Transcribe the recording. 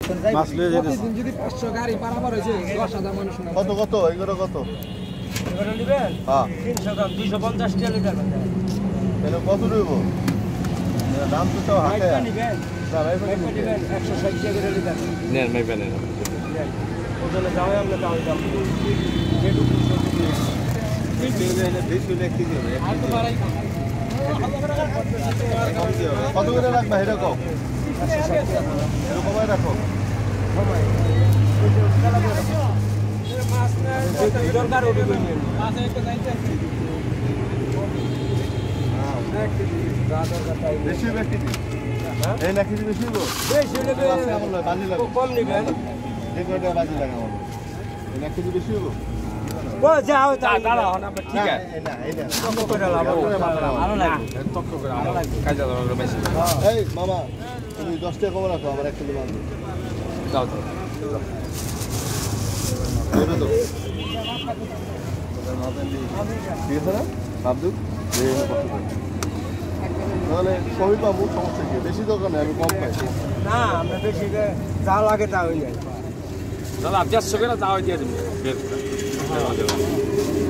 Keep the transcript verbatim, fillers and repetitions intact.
মাছ লয়ে যেতে যদি পাঁচশো গাড়ি পারাপার হয়েছে দশ হাজার মানুষ কত কত এগুলো কত এগুলো নেবেন হ্যাঁ তিনশো গ্রাম দুইশো পঞ্চাশ টাকা লিটার এটা কত নেব দাম তো সব হাতে নেবেন নেবেন একশো ষাট টাকা করে লিটার নেন মাইপা নেন ওজনে যাওয়াই আমরা দাম দাম যেটুকু কত করে রাখবা এটা কম এরকম রাখো দরকার বেশি বেশি এই নাকি বেশি বাজি লাগে কম নেবেন বাজি লাগে আমার এই নাকি বেশি হবো ও যাও দাঁড়াও না ঠিক আছে এই মামা তুমি দশ টাকা কম রাখো আমার এক কিলো মাছ দাও তো ঠিক আছে না আব্দুল তাহলে সবই পাবো সমস্যা কি বেশি দরকার নেই আমি কম পাই না আমরা বেশি যা লাগে তা হয়ে যায় দাদা চারশো করে দাওয়া দিয়ে দেবেন